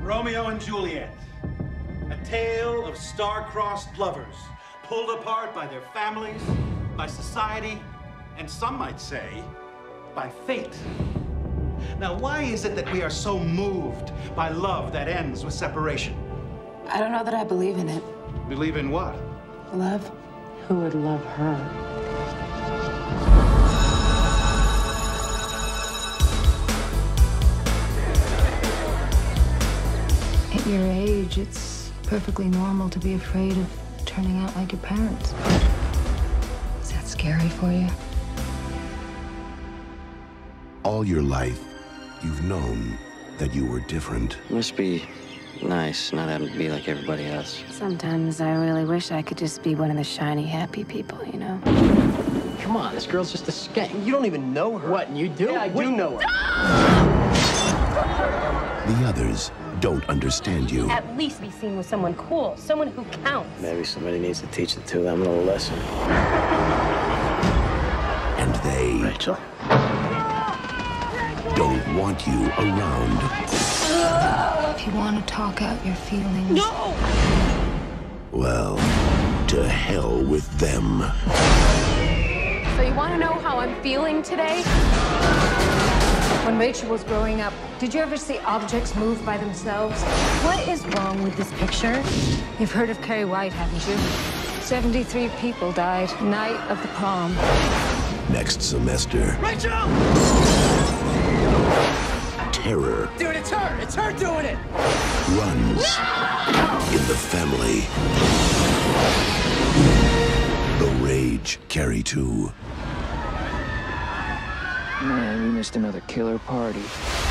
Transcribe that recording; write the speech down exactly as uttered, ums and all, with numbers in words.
Romeo and Juliet, a tale of star-crossed lovers, pulled apart by their families, by society, and some might say, by fate. Now, why is it that we are so moved by love that ends with separation? I don't know that I believe in it. Believe in what? Love? Who would love her? At your age, it's perfectly normal to be afraid of turning out like your parents. Is that scary for you? All your life, you've known that you were different. It must be nice not having to be like everybody else. Sometimes I really wish I could just be one of the shiny, happy people, you know? Come on, this girl's just a skank. You don't even know her. What, you do? Yeah, I do know her. The others don't understand you. At least be seen with someone cool, someone who counts. Maybe somebody needs to teach the two of them a little lesson. And they Rachel? don't want you around. If you want to talk out your feelings... No! Well, to hell with them. So you want to know how I'm feeling today? When Rachel was growing up, did you ever see objects move by themselves? What is wrong with this picture? You've heard of Carrie White, haven't you? seventy-three people died night of the prom. Next semester, Rachel! terror Dude, it's her! It's her doing it! runs in the family. The Rage Carrie two. Man, we missed another killer party.